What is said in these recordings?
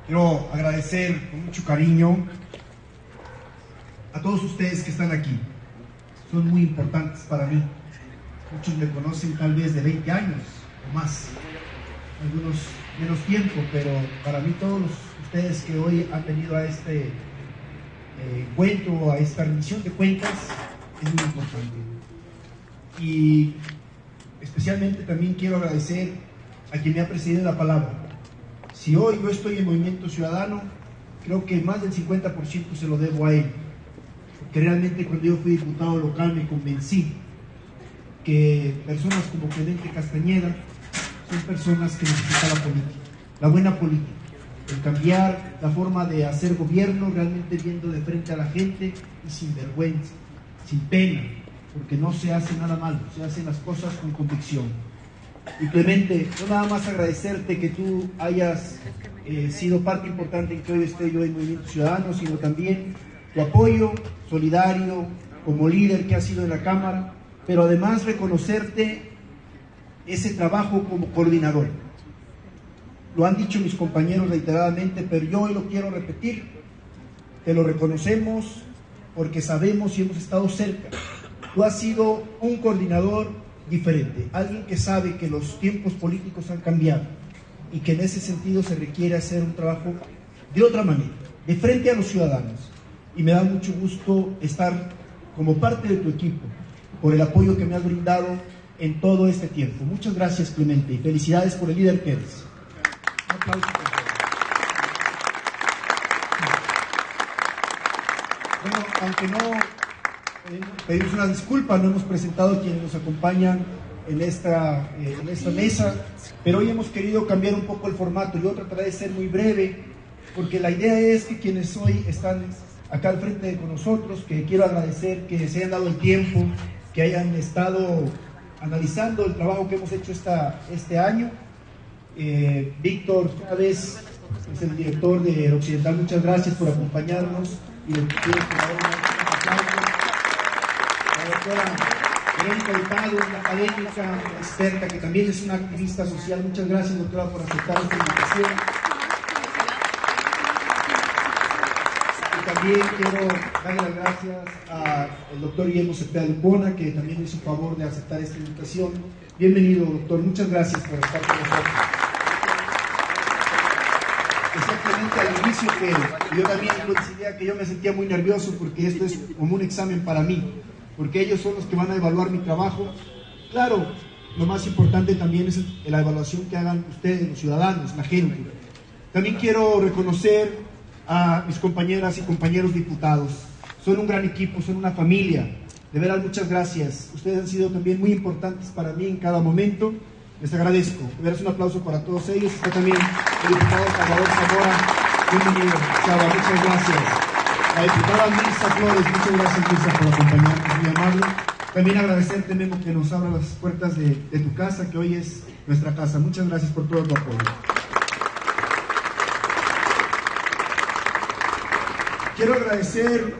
Quiero agradecer con mucho cariño a todos ustedes que están aquí. Son muy importantes para mí. Muchos me conocen tal vez de 20 años o más, algunos menos tiempo, pero para mí todos ustedes que hoy han venido a este encuentro, a esta rendición de cuentas, es muy importante. Y especialmente también quiero agradecer a quien me ha precedido la palabra. Si hoy yo estoy en Movimiento Ciudadano, creo que más del 50% se lo debo a él, porque realmente cuando yo fui diputado local me convencí que personas como Clemente Castañeda son personas que necesitan la política, la buena política, el cambiar la forma de hacer gobierno, realmente viendo de frente a la gente y sin vergüenza, sin pena, porque no se hace nada malo, se hacen las cosas con convicción. Y Clemente, no nada más agradecerte que tú hayas sido parte importante en que hoy esté yo en Movimiento Ciudadano, sino también tu apoyo solidario como líder que has sido en la Cámara, pero además reconocerte ese trabajo como coordinador. Lo han dicho mis compañeros reiteradamente, pero yo hoy lo quiero repetir. Te lo reconocemos porque sabemos y hemos estado cerca. Tú has sido un coordinador diferente, alguien que sabe que los tiempos políticos han cambiado y que en ese sentido se requiere hacer un trabajo de otra manera, de frente a los ciudadanos. Y me da mucho gusto estar como parte de tu equipo, por el apoyo que me has brindado en todo este tiempo. Muchas gracias, Clemente, y felicidades por el líder que eres. Un aplauso, por favor. Bueno, aunque no pedimos una disculpa, no hemos presentado a quienes nos acompañan en esta mesa, pero hoy hemos querido cambiar un poco el formato. Yo trataré de ser muy breve, porque la idea es que quienes hoy están acá al frente con nosotros, que quiero agradecer que se hayan dado el tiempo, que hayan estado analizando el trabajo que hemos hecho este año. Víctor Chávez es el director de Occidental, muchas gracias por acompañarnos y les pido que le den un aplauso. La doctora Verónica Hurtado, una académica, una experta, que también es una activista social. Muchas gracias, doctora, por aceptar esta invitación. Y también quiero darle las gracias al doctor Guillermo Cepeda Lupona, que también hizo favor de aceptar esta invitación. Bienvenido, doctor. Muchas gracias por estar con nosotros. Exactamente al inicio que yo también coincidía que yo me sentía muy nervioso porque esto es como un examen para mí, porque ellos son los que van a evaluar mi trabajo. Claro, lo más importante también es la evaluación que hagan ustedes, los ciudadanos, la gente. También quiero reconocer a mis compañeras y compañeros diputados. Son un gran equipo, son una familia. De verdad, muchas gracias. Ustedes han sido también muy importantes para mí en cada momento. Les agradezco. De verdad, un aplauso para todos ellos. Está también el diputado Salvador Zamora. Bienvenido, Chava, muchas gracias. La diputada Mirza Flores, muchas gracias, Mirza, por acompañarnos, muy amable. También agradecerte, Memo, que nos abra las puertas de tu casa, que hoy es nuestra casa. Muchas gracias por todo tu apoyo. Quiero agradecer,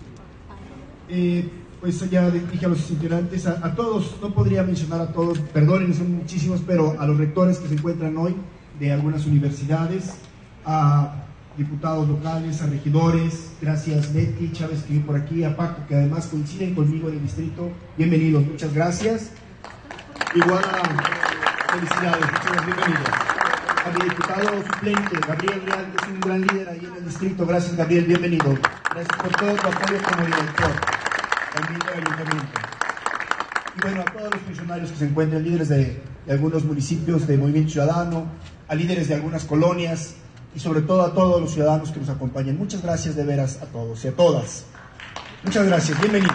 pues ya dije a los integrantes, a todos, no podría mencionar a todos, perdonen, son muchísimos, pero a los rectores que se encuentran hoy de algunas universidades, a diputados locales, a regidores, gracias Betty Chávez que vive por aquí, a Paco que además coinciden conmigo en el distrito, bienvenidos, muchas gracias. Igual a felicidades, muchas gracias, bienvenidos. A mi diputado suplente, Gabriel Real, que es un gran líder ahí en el distrito, gracias Gabriel, bienvenido. Gracias por todo tu apoyo como director, también del ayuntamiento. Y bueno, a todos los funcionarios que se encuentran, líderes de algunos municipios de Movimiento Ciudadano, a líderes de algunas colonias, y sobre todo a todos los ciudadanos que nos acompañan. Muchas gracias de veras a todos y a todas. Muchas gracias, bienvenidos.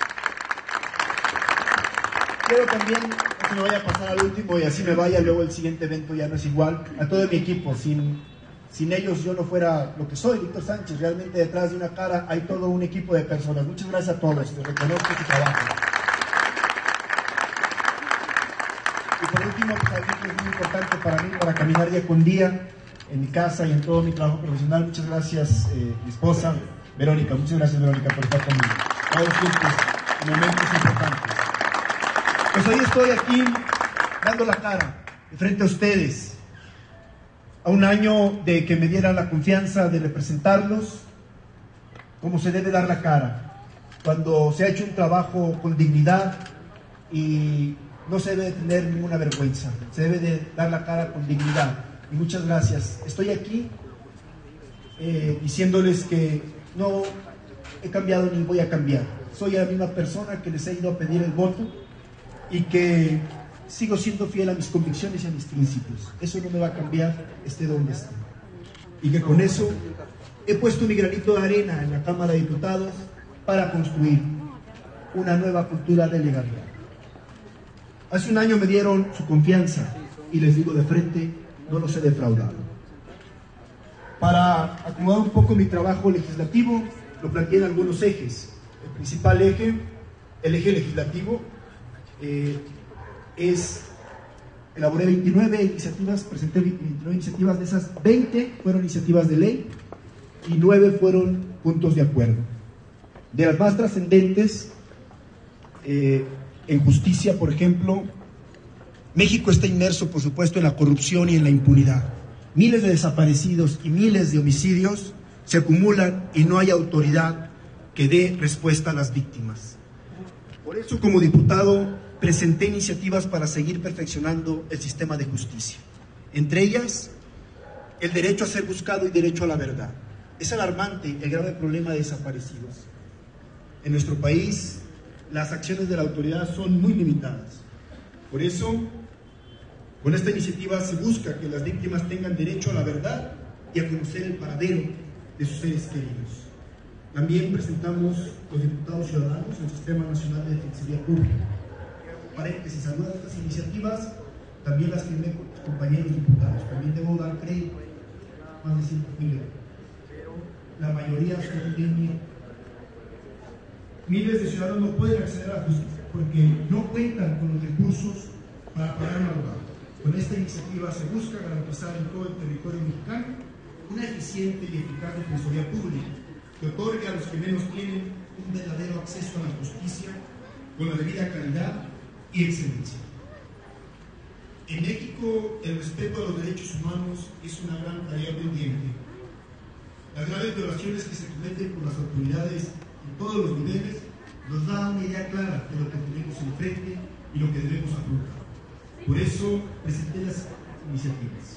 Quiero también, no se me vaya a pasar al último y así me vaya, luego el siguiente evento ya no es igual, a todo mi equipo. Sin ellos yo no fuera lo que soy, Víctor Sánchez. Realmente detrás de una cara hay todo un equipo de personas. Muchas gracias a todos, les reconozco su trabajo. Y por último, pues algo que es muy importante para mí, para caminar día con día, en mi casa y en todo mi trabajo profesional. Muchas gracias, mi esposa, Verónica. Muchas gracias, Verónica, por estar conmigo. Todos juntos, en momentos importantes. Pues hoy estoy aquí, dando la cara, de frente a ustedes, a un año de que me dieran la confianza de representarlos, como se debe dar la cara, cuando se ha hecho un trabajo con dignidad y no se debe tener ninguna vergüenza, se debe de dar la cara con dignidad. Y muchas gracias. Estoy aquí diciéndoles que no he cambiado ni voy a cambiar. Soy la misma persona que les he ido a pedir el voto y que sigo siendo fiel a mis convicciones y a mis principios. Eso no me va a cambiar, esté donde esté. Y que con eso he puesto mi granito de arena en la Cámara de Diputados para construir una nueva cultura de legalidad. Hace un año me dieron su confianza y les digo de frente, no los he defraudado. Para acomodar un poco mi trabajo legislativo, lo planteé en algunos ejes. El principal eje, el eje legislativo, elaboré 29 iniciativas, presenté 29 iniciativas, de esas 20 fueron iniciativas de ley y 9 fueron puntos de acuerdo. De las más trascendentes, en justicia, por ejemplo, México está inmerso, por supuesto, en la corrupción y en la impunidad. Miles de desaparecidos y miles de homicidios se acumulan y no hay autoridad que dé respuesta a las víctimas. Por eso, como diputado, presenté iniciativas para seguir perfeccionando el sistema de justicia. Entre ellas, el derecho a ser buscado y derecho a la verdad. Es alarmante el grave problema de desaparecidos. En nuestro país, las acciones de la autoridad son muy limitadas. Por eso, con esta iniciativa se busca que las víctimas tengan derecho a la verdad y a conocer el paradero de sus seres queridos. También presentamos los diputados ciudadanos el Sistema Nacional de Defensoría Pública. Paréntesis, algunas de estas iniciativas también las firmé con mis compañeros diputados. También debo dar crédito, más de 5.000 euros. La mayoría son de mí. Miles de ciudadanos no pueden acceder a la justicia porque no cuentan con los recursos para pagar un abogado. Con esta iniciativa se busca garantizar en todo el territorio mexicano una eficiente y eficaz defensoría pública que otorgue a los que menos tienen un verdadero acceso a la justicia con la debida calidad y excelencia. En México, el respeto a los derechos humanos es una gran tarea pendiente. Las graves violaciones que se cometen por las autoridades en todos los niveles nos da una idea clara de lo que tenemos enfrente y lo que debemos afrontar. Por eso presenté las iniciativas.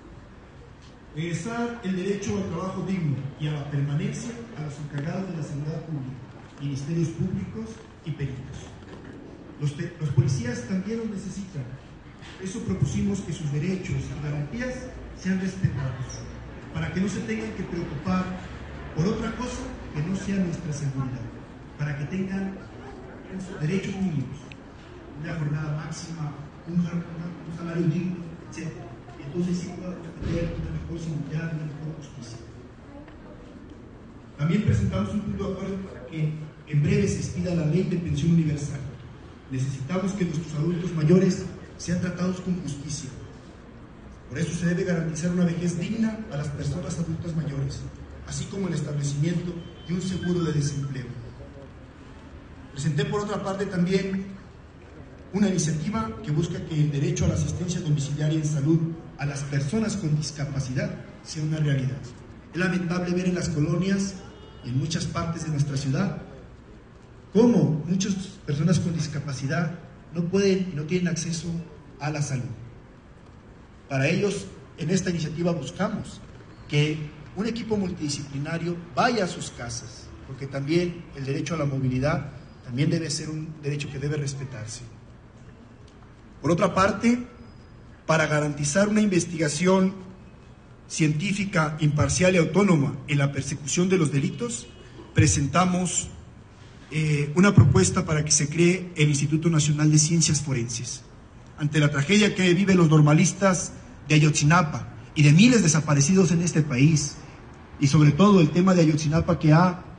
Regresar el derecho al trabajo digno y a la permanencia a los encargados de la seguridad pública, ministerios públicos y peritos. Los policías también los necesitan. Por eso propusimos que sus derechos y garantías sean respetados, para que no se tengan que preocupar por otra cosa que no sea nuestra seguridad, para que tengan derechos mínimos, una jornada máxima, un salario digno, etc. Entonces sí podemos tener una mejor seguridad, una mejor justicia. También presentamos un punto de acuerdo para que en breve se expida la ley de pensión universal. Necesitamos que nuestros adultos mayores sean tratados con justicia. Por eso se debe garantizar una vejez digna a las personas adultas mayores, así como el establecimiento de un seguro de desempleo. Presenté por otra parte también una iniciativa que busca que el derecho a la asistencia domiciliaria en salud a las personas con discapacidad sea una realidad. Es lamentable ver en las colonias y en muchas partes de nuestra ciudad cómo muchas personas con discapacidad no pueden y no tienen acceso a la salud. Para ellos, en esta iniciativa buscamos que un equipo multidisciplinario vaya a sus casas, porque también el derecho a la movilidad también debe ser un derecho que debe respetarse. Por otra parte, para garantizar una investigación científica, imparcial y autónoma en la persecución de los delitos, presentamos una propuesta para que se cree el Instituto Nacional de Ciencias Forenses. Ante la tragedia que viven los normalistas de Ayotzinapa y de miles de desaparecidos en este país, y sobre todo el tema de Ayotzinapa que ha